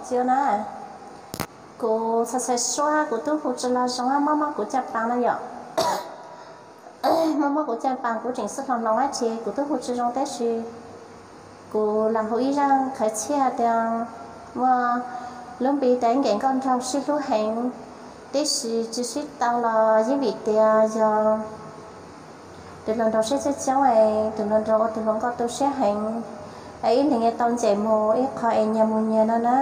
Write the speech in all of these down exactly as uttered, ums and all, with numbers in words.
chiều nè cô sẽ sẽ xóa cô tôi phụ trợ là sống mama cô chặt bằng này vậy mama cô chặt bằng cô chỉnh sức lòng lòng á chị cô tôi phụ trợ trong tết gì cô làm hội rằng khai chia tiền mà lúc bị đánh cái con trâu xí lúa hẹn tết gì chỉ xí tao là những việc tiền giờ từ lần đầu sẽ sẽ cháu ấy từ lần đầu từ lần có tôi sẽ hẹn ấy thì nghe tao chạy mồ ấy khỏi nhà mồ nhà nó đó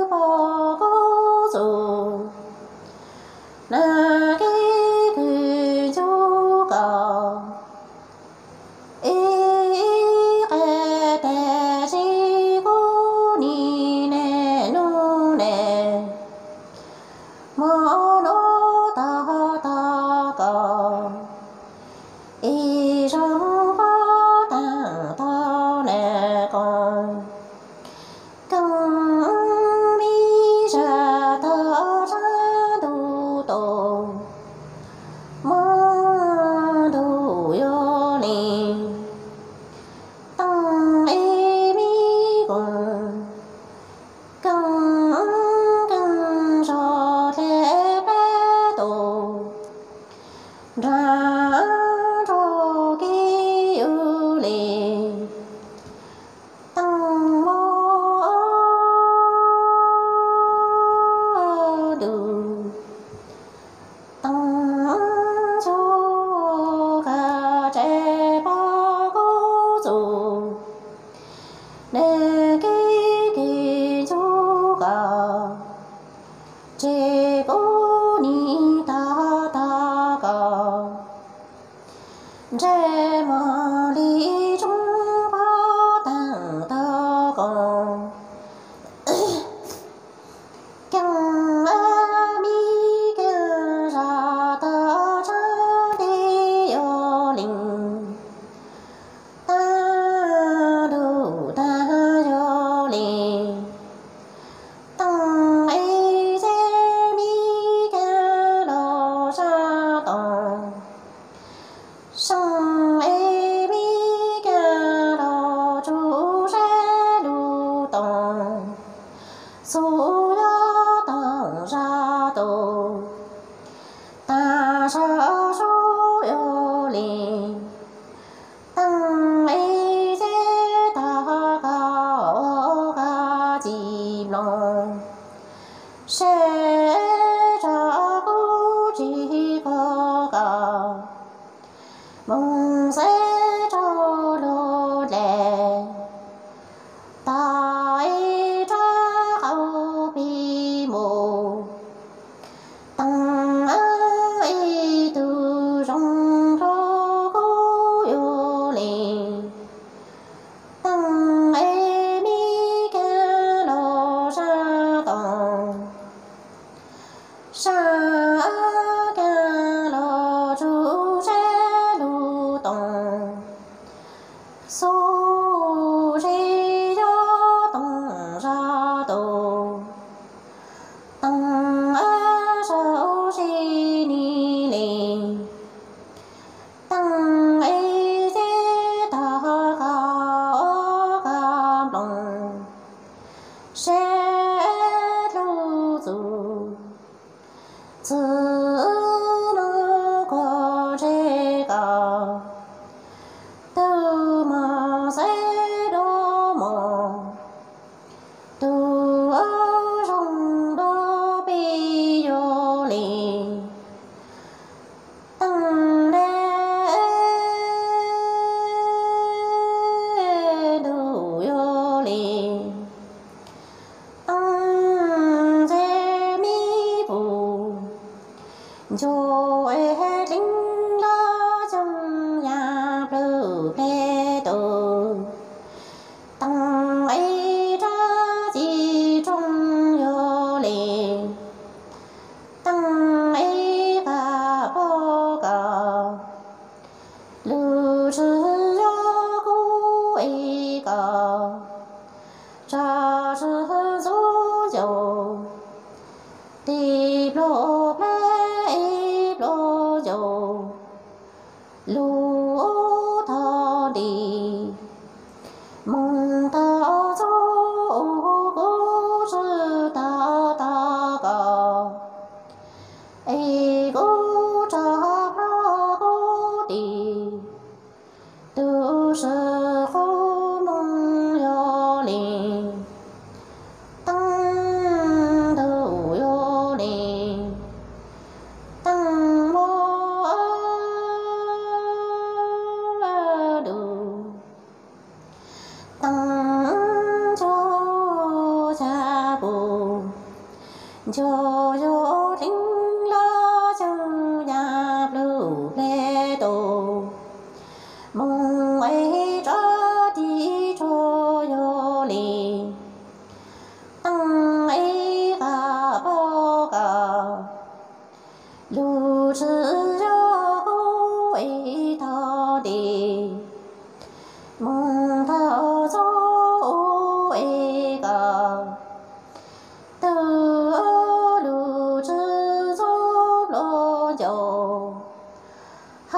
na cái chế cô ni ta ta cao chế mà đi trong bao tàng ta còn căng a mi kêu ra ta cha đi yo linh ta đủ ta yo linh tăng ấy chế mi kêu lo ra tòng sang ấy mi kêu lo chú sẽ đủ tòng số ya tòng ra tổ ta sa số yo linh tăng ấy chế ta cao ca chìm lòng sẽ ra cô chỉ có cả mong sẽ cho lô lệ tại ra khâu bi mù tăng ấy từ trong đó cô yêu linh tăng ấy mi kêu lo ra tòng sa kêu lo chú sẽ lu tòng số gì cho tòng ra tổ tăng á số gì ni linh tăng ấy chế ta cao cảm lòng sẽ lưu dù tự nó có chế cao từ mà sẽ đổ mong từ ở trong đó bi yo linh tăng lễ đủ yo linh tăng chế mi phù cho ấy linh đó trong nhà bự phê tổ tăng ấy ra chỉ trong yo linh tăng ấy cả bao cả lưu trữ yo cô ấy cả cha chữ dấu dầu đi lộ plei lộ dầu lũ thọ đi mong ta dấu cô chữ ta ta cả ấy cô cha ra cô đi từ sự khô mong yo linh tăng đủ yo linh tăng mô đủ tăng cho cha bù cho yo linh lo trong nhà lưu lê tổ mong ấy ra đi cho yo linh tăng ấy cả bao cả lưu trữ cho cô ấy thọ đi mong thọ dấu ấy cả từ lưu trữ dấu lo dầu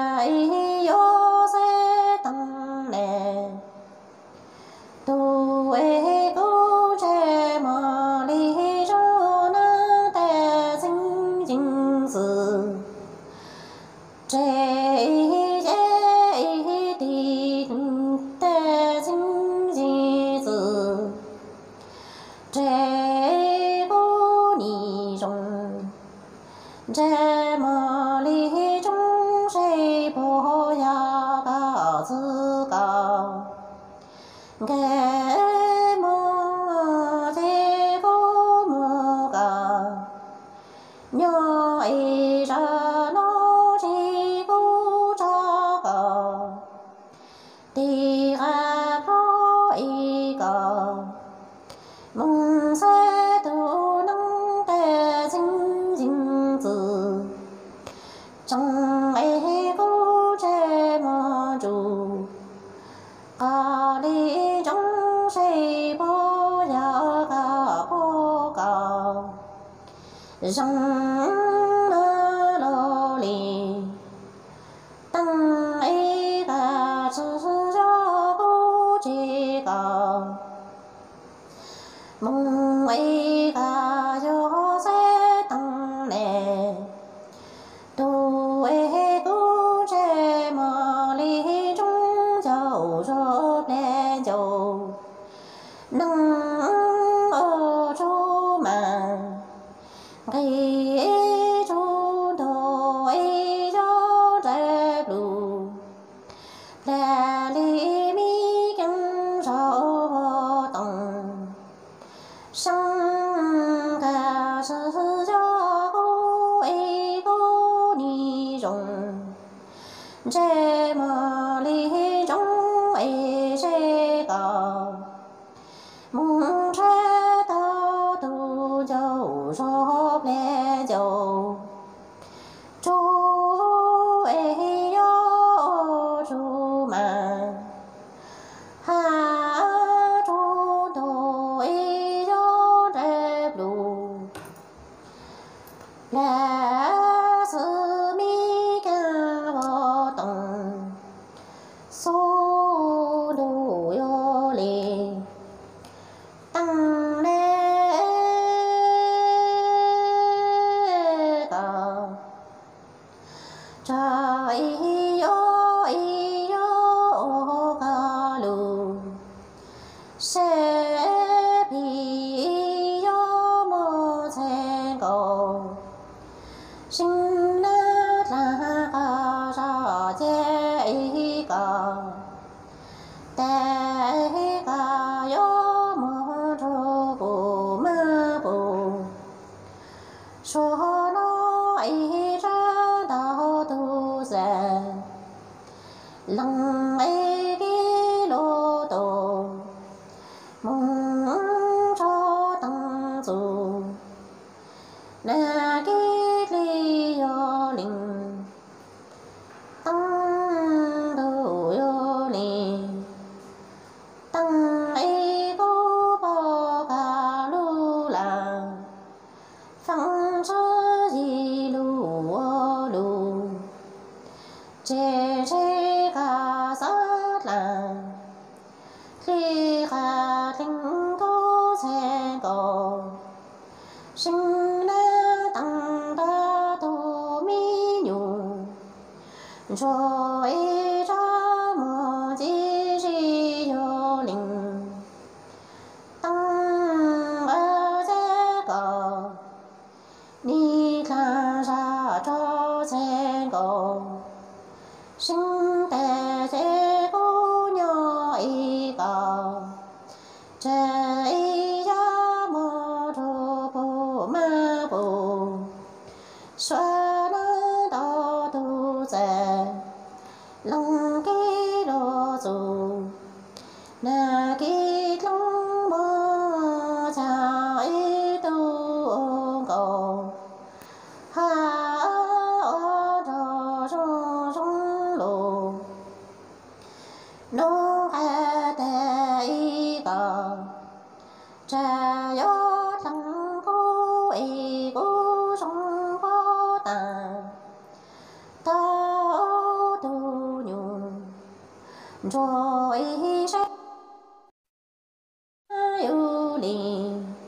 trái yo sẽ tăng nè tu ấy cố che mà đi cho nó ta sinh chính sự che che đi ta sinh chính sự che cố ni rong che mà đi trong sẽ bỏ ya cả tự cả cái mà thế có mà cả nhớ ấy ra nó chỉ có cha cả thì ra có ấy cả mong sẽ tu nâng tề sinh sinh tử trong ấy có che mà chủ cả đi trong say bỏ ra cả bỏ cả rằng nó lo lì tăng ấy cả sự cho có chỉ cả mong ấy cả cho sẽ tăng nè tu ấy cố che mà đi trong dầu cho nè dầu nâng ở chỗ mà cái chỗ đồ ấy cho đẹp đủ là đi mi căng rõ tòng sang cả sự cho cô ấy cô đi rồng che mà đi trong ấy che cả mong che ta tu dầu cho lẽ dầu chú ấy yo chú mà ha chú đồ ấy yo đẹp đủ là sự mi ca vô tông số đồ yo lì tăng lễ cả trái yo yo ca lu sẽ bị yo mơ sen cầu sinh ra ra ra chế cả tế cả yo mơ rô bù ma bù số nó ấy ra đạo tu giả lòng ấy đi lô tô mong cho tăng dù na cái ly yo linh tăng đồ yo linh tăng ấy có bao cả lu là phăng cho gì lu lu che che cả sát là khi cả linh có xe cầu sinh ra tăng ra tu mi nhu rồi ra mơ chi chi yo linh tăng ở thế cầu đi ra ra cho xe cầu sinh tề thế cô nhỏ ý cầu trời ra mơ rô bồ ma bồ xóa nó đo tu giả lòng cái đồ dù na cái lòng mơ trái tu cầu ha ở đó rong rong lù nó ha tây cờ trà gió lăng cô ý cô sông có tà ta rồi sẽ yêu liền